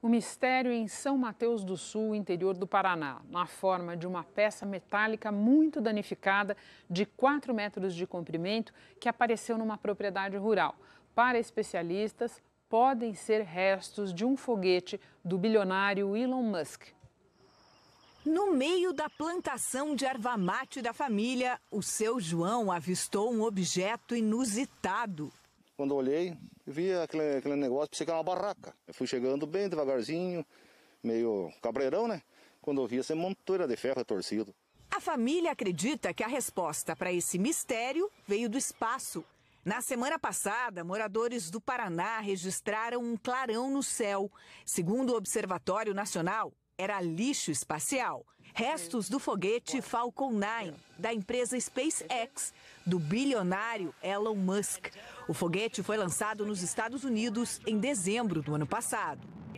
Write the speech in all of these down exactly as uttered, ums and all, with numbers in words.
O mistério em São Mateus do Sul, interior do Paraná, na forma de uma peça metálica muito danificada de quatro metros de comprimento que apareceu numa propriedade rural. Para especialistas, podem ser restos de um foguete do bilionário Elon Musk. No meio da plantação de erva mate da família, o seu João avistou um objeto inusitado. Quando eu olhei, eu vi aquele, aquele negócio, pensei que era uma barraca. Eu fui chegando bem devagarzinho, meio cabreirão, né? Quando eu vi essa montoura de ferro torcido. A família acredita que a resposta para esse mistério veio do espaço. Na semana passada, moradores do Paraná registraram um clarão no céu. Segundo o Observatório Nacional, era lixo espacial. Restos do foguete Falcon nove, da empresa SpaceX, do bilionário Elon Musk. O foguete foi lançado nos Estados Unidos em dezembro do ano passado.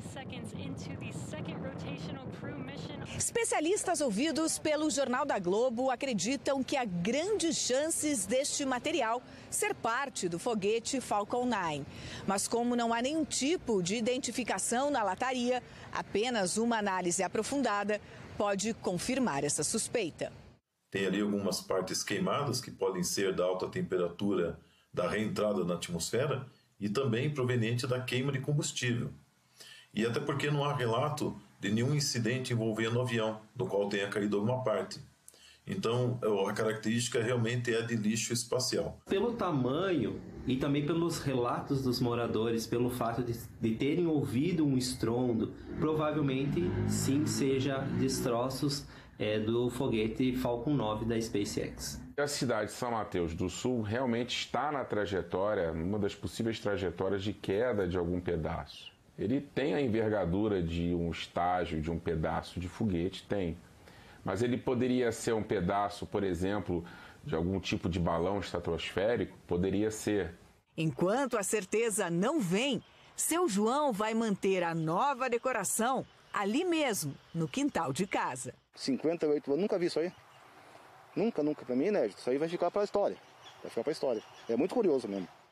Especialistas ouvidos pelo Jornal da Globo acreditam que há grandes chances deste material ser parte do foguete Falcon nove. Mas como não há nenhum tipo de identificação na lataria, apenas uma análise aprofundada pode confirmar essa suspeita. Tem ali algumas partes queimadas que podem ser da alta temperatura da reentrada na atmosfera e também proveniente da queima de combustível. E até porque não há relato de nenhum incidente envolvendo o avião, do qual tenha caído alguma parte. Então, a característica realmente é de lixo espacial. Pelo tamanho e também pelos relatos dos moradores, pelo fato de, de terem ouvido um estrondo, provavelmente sim seja destroços é, do foguete Falcon nove da SpaceX. A cidade de São Mateus do Sul realmente está na trajetória, numa das possíveis trajetórias de queda de algum pedaço. Ele tem a envergadura de um estágio, de um pedaço de foguete, tem. Mas ele poderia ser um pedaço, por exemplo, de algum tipo de balão estratosférico? Poderia ser. Enquanto a certeza não vem, seu João vai manter a nova decoração ali mesmo, no quintal de casa. cinquenta e oito anos, nunca vi isso aí. Nunca, nunca. Para mim é inédito. Isso aí vai ficar para a história. Vai ficar para a história. É muito curioso mesmo.